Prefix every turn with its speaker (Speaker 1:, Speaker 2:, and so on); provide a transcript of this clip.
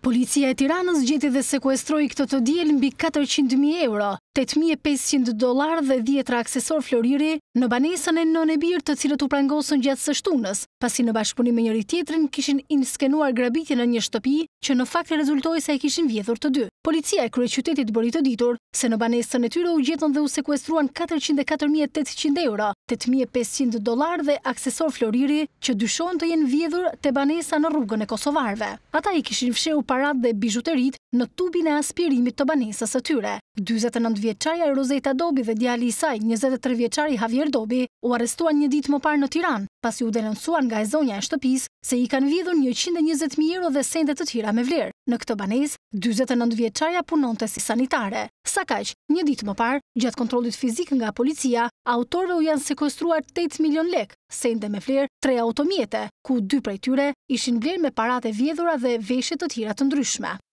Speaker 1: Policia e Tiranës gjeti dhe sekuestroi këtë të diel mbi 400.000 euro, $8.500 dhe 10 aksesor floriri në banesën e Nën e Birë, të cilët u prangosën gjatë së shtunës, pasi në bashkëpunim me njëri tjetrin kishin inskenuar grabitjen në një shtëpi që në fakt rezultoi se e kishin vjedhur të dy. Policia e kryeqytetit bëri të ditur se në banesën e tyre u gjetën dhe u sekuestruan 404.800 euro, $8.500 dhe aksesor floriri që dyshohen të jenë vjedhur te banesa në rrugën e Kosovarëve. Ata i kishin fshehur parat dhe bijuterit në tubin e aspirimit të banesës së tyre. 49 vjeçaria Rozeta Dobi dhe djali i saj, 23 vjeçari Javier Dobi, u arrestuan një ditë më parë në Tiranë, pasi u denoncuan nga e zonja e shtëpisë se i kanë vjedhur 120.000 euro dhe sende të tjera me vlerë. Në këtë banesë, 49 vjeçaria punonte si sanitare. Sa kaq, një ditë më parë, gjatë kontrollit fizik nga policia, autorëve u janë sekuestruar 8 milion lek, sende me vlerë 3 automjete, ku 2 prej tyre ishin blerë me paratë e vjedhura dhe veshje të tjera të ndryshme.